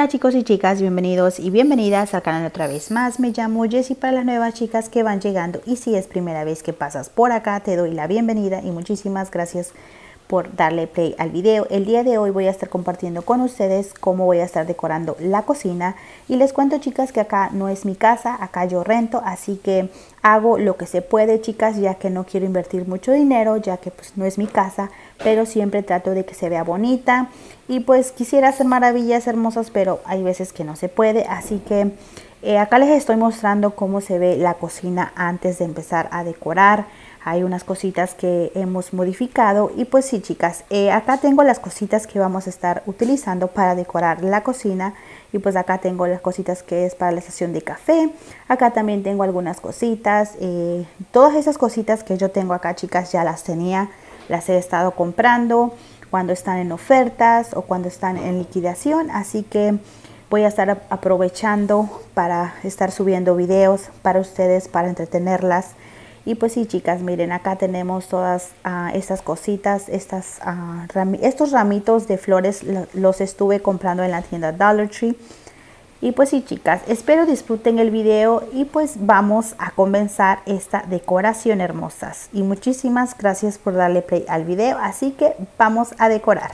Hola chicos y chicas, bienvenidos y bienvenidas al canal otra vez más. Me llamo Jessie para las nuevas chicas que van llegando, y si es primera vez que pasas por acá te doy la bienvenida y muchísimas gracias por darle play al video. El día de hoy voy a estar compartiendo con ustedes cómo voy a estar decorando la cocina, y les cuento chicas que acá no es mi casa, acá yo rento, así que hago lo que se puede chicas, ya que no quiero invertir mucho dinero, ya que pues no es mi casa, pero siempre trato de que se vea bonita. Y pues quisiera hacer maravillas hermosas, pero hay veces que no se puede, así que acá les estoy mostrando cómo se ve la cocina antes de empezar a decorar. Hay unas cositas que hemos modificado, y pues sí chicas, acá tengo las cositas que vamos a estar utilizando para decorar la cocina. Y pues acá tengo las cositas que es para la estación de café. Acá también tengo algunas cositas, todas esas cositas que yo tengo acá chicas ya las tenía, las he estado comprando cuando están en ofertas o cuando están en liquidación, así que voy a estar aprovechando para estar subiendo videos para ustedes, para entretenerlas. Y pues sí chicas, miren, acá tenemos todas estas cositas, estos ramitos de flores los estuve comprando en la tienda Dollar Tree. Y pues sí chicas, espero disfruten el video y pues vamos a comenzar esta decoración hermosas. Y muchísimas gracias por darle play al video, así que vamos a decorar.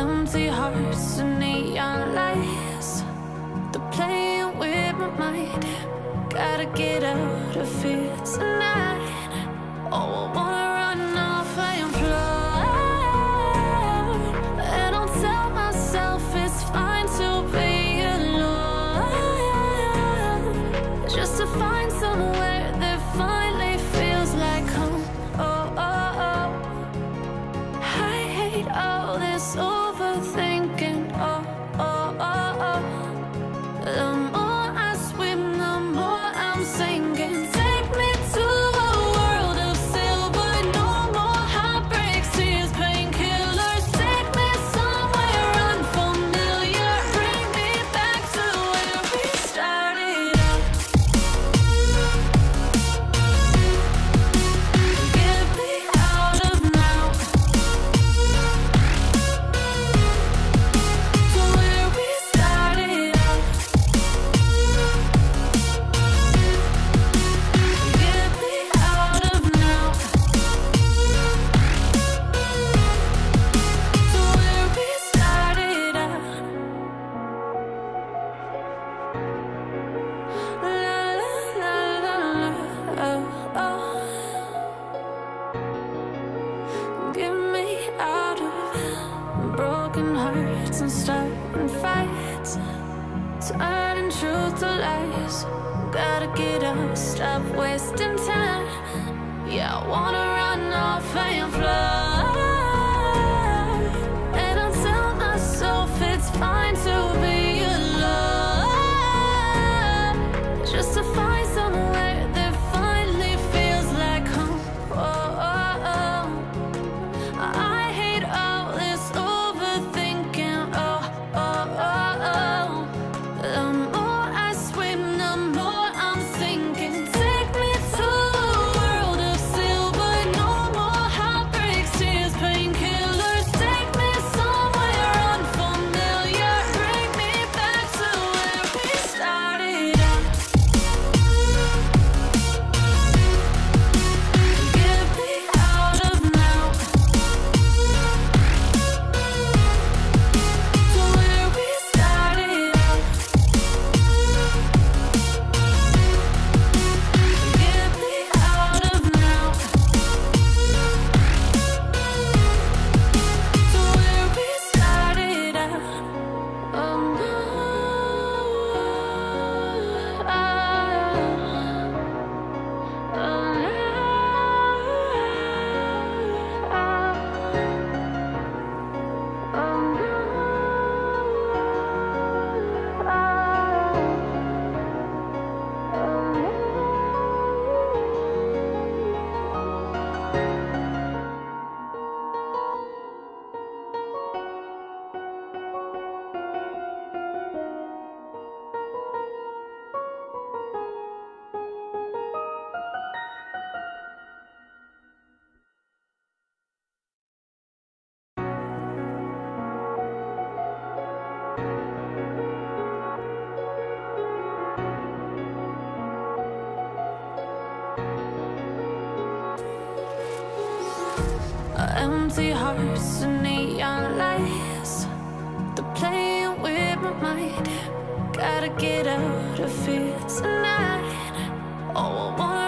Empty hearts and neon lights, they're playing with my mind. Gotta get out of here tonight. Oh, I wanna run off and fly, and I'll tell myself it's fine to be alone, just to find somewhere that finally feels like home. Oh, oh, oh. I hate all this overthinking. Oh, oh, oh, oh. The more I swim, the more I'm sinking. Take me to a world of silver. No more heartbreaks, tears, painkillers. Take me somewhere unfamiliar. Bring me back to where we started out. Get me out of now, to where we started out. Get me out of now, to where we started out. La la la la la, oh, oh. Get me out of broken hearts and starting fights, turning truth to lies. Gotta get up, stop wasting time. Yeah, I wanna run off and fly, and I'll tell myself it's fine to be alone, just to find somewhere that finally feels like home. Oh, oh, oh. I hate all this overthinking. Oh, oh, oh, oh. The more I swim, the more I'm sinking. Take me to a world of silver. No more heartbreaks, tears, painkillers. Take me somewhere unfamiliar. Bring me back to where we started out. Get me out of now, to where we started out. Get me out of now, to where we started out. Oh, no. Oh, empty hearts and neon lights, they're playing with my mind. Gotta get out of here tonight. Oh, I wanna